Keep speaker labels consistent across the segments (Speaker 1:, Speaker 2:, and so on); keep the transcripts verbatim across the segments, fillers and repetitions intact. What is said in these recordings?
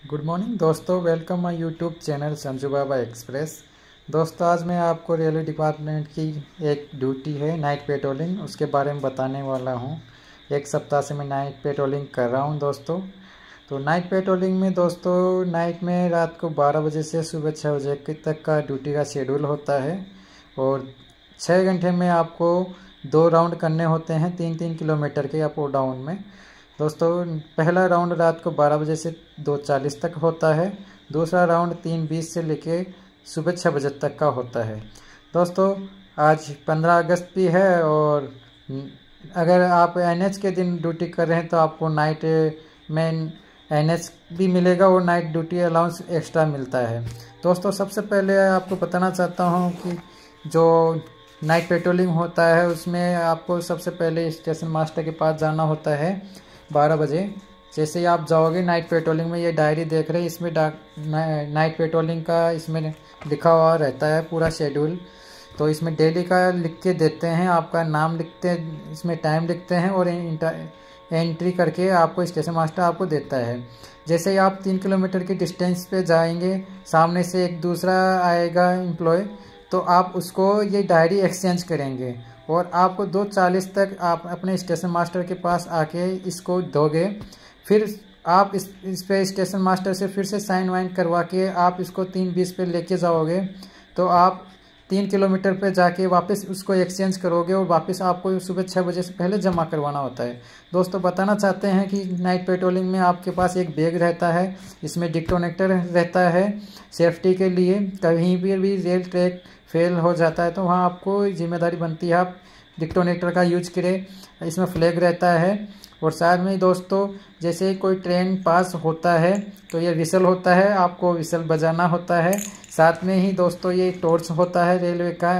Speaker 1: Good morning दोस्तों, welcome my YouTube channel Sanju Baba express. दोस्तों आज मैं आपको रेलवे डिपार्टमेंट की एक ड्यूटी है नाइट पेट्रोलिंग, उसके बारे में बताने वाला हूं। एक सप्ताह से मैं नाइट पेट्रोलिंग कर रहा हूं दोस्तों। तो नाइट पेट्रोलिंग में दोस्तों नाइट में रात को बारह बजे से सुबह छः बजे तक का ड्यूटी का शेड्यूल होता है और छः घंटे में आपको दो राउंड करने होते हैं, तीन तीन किलोमीटर के अप और डाउन में। दोस्तों पहला राउंड रात को बारह बजे से दो चालीस तक होता है, दूसरा राउंड तीन बीस से लेके सुबह छः बजे तक का होता है। दोस्तों आज पंद्रह अगस्त भी है और अगर आप एन एच के दिन ड्यूटी कर रहे हैं तो आपको नाइट में एन एच भी मिलेगा और नाइट ड्यूटी अलाउंस एक्स्ट्रा मिलता है। दोस्तों सबसे पहले आपको बताना चाहता हूँ कि जो नाइट पेट्रोलिंग होता है उसमें आपको सबसे पहले स्टेशन मास्टर के पास जाना होता है बारह बजे। जैसे ही आप जाओगे नाइट पेट्रोलिंग में, ये डायरी देख रहे हैं, इसमें नाइट पेट्रोलिंग का इसमें लिखा हुआ रहता है पूरा शेड्यूल। तो इसमें डेली का लिख के देते हैं, आपका नाम लिखते हैं, इसमें टाइम लिखते हैं और एंट्री करके आपको स्टेशन मास्टर आपको देता है। जैसे ही आप तीन किलोमीटर की डिस्टेंस पे जाएंगे, सामने से एक दूसरा आएगा एम्प्लॉय, तो आप उसको ये डायरी एक्सचेंज करेंगे और आपको दो चालीस तक आप अपने स्टेशन मास्टर के पास आके इसको दोगे। फिर आप इस इस पे स्टेशन मास्टर से फिर से साइन वाइन करवा के आप इसको तीन बीस पे लेके जाओगे, तो आप तीन किलोमीटर पे जाके वापस उसको एक्सचेंज करोगे और वापस आपको सुबह छः बजे से पहले जमा करवाना होता है। दोस्तों बताना चाहते हैं कि नाइट पेट्रोलिंग में आपके पास एक बैग रहता है, इसमें डिटोनेटर रहता है सेफ्टी के लिए। कहीं भी भी रेल ट्रैक फेल हो जाता है तो वहाँ आपको जिम्मेदारी बनती है आप डिटोनेटर का यूज करें। इसमें फ्लैग रहता है और साथ में दोस्तों जैसे कोई ट्रेन पास होता है तो ये विसल होता है, आपको विसल बजाना होता है। साथ में ही दोस्तों ये टॉर्च होता है रेलवे का,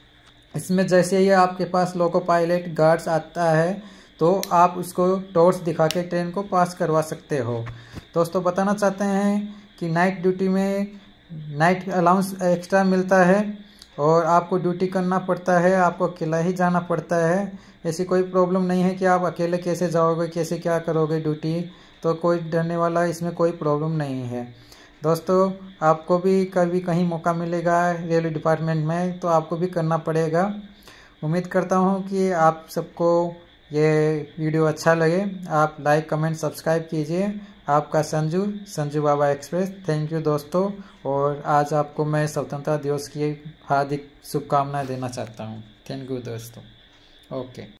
Speaker 1: इसमें जैसे ही आपके पास लोको पायलट गार्ड्स आता है तो आप उसको टॉर्च दिखा के ट्रेन को पास करवा सकते हो। दोस्तों बताना चाहते हैं कि नाइट ड्यूटी में नाइट अलाउंस एक्स्ट्रा मिलता है और आपको ड्यूटी करना पड़ता है, आपको अकेला ही जाना पड़ता है। ऐसी कोई प्रॉब्लम नहीं है कि आप अकेले कैसे जाओगे, कैसे क्या करोगे ड्यूटी, तो कोई डरने वाला इसमें कोई प्रॉब्लम नहीं है। दोस्तों आपको भी कभी कहीं मौका मिलेगा रेलवे डिपार्टमेंट में तो आपको भी करना पड़ेगा। उम्मीद करता हूँ कि आप सबको ये वीडियो अच्छा लगे। आप लाइक कमेंट सब्सक्राइब कीजिए। आपका Sanju Sanju Baba express. Thank you दोस्तों। और आज आपको मैं स्वतंत्रता दिवस की हार्दिक शुभकामनाएं देना चाहता हूँ। थैंक यू दोस्तों। ओके।